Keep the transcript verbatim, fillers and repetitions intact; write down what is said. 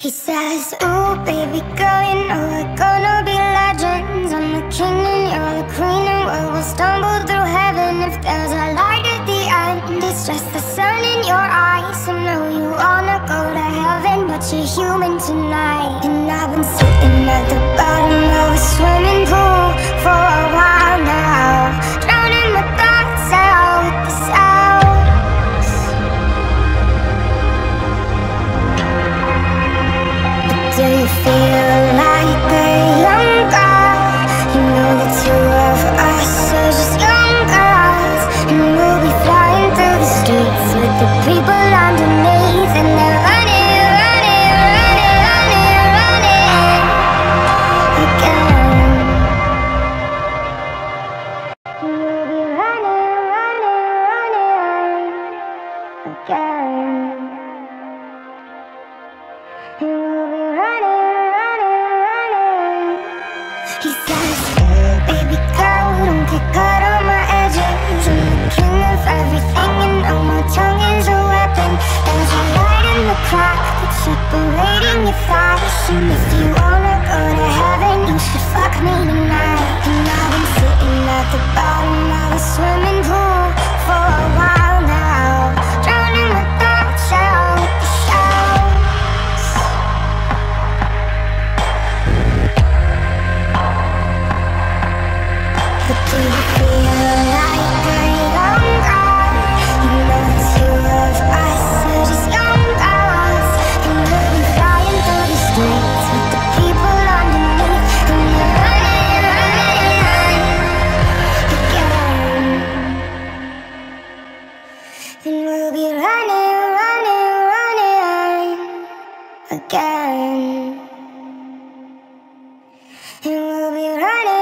He says, ooh, baby girl, you know we're gonna be legends. I'm the king and you're the queen, and we will stumble through heaven. If there's a light at the end, it's just the sun in your eyes. I know you wanna go to heaven, but you're human tonight. And I've been sitting at the bottom of a swimming pool for a while now, drowning my thoughts out with the sounds. Do you feel like the young girl? You know the two of us are just young girls, and we'll be flying through the streets with the people underneath, and they're running, running, running, running, running again. We'll be running, running, running again. We'll be running, running, running. He says, baby girl, don't get caught on my edges. I'm the king of everything, and know my tongue is a weapon. There's a light in the crack that's separating your thighs, and if you wanna go to heaven, you should fuck me tonight. And I've been sitting at the bottom of a swimming pool for a while now, drowning my thoughts out with the shouts. But do you feel like a young girl? You know the two of us are just young girls, and we'll be flying through the streets with the people underneath, and we're running, running again. And we'll be running, running, running again. And we'll be running.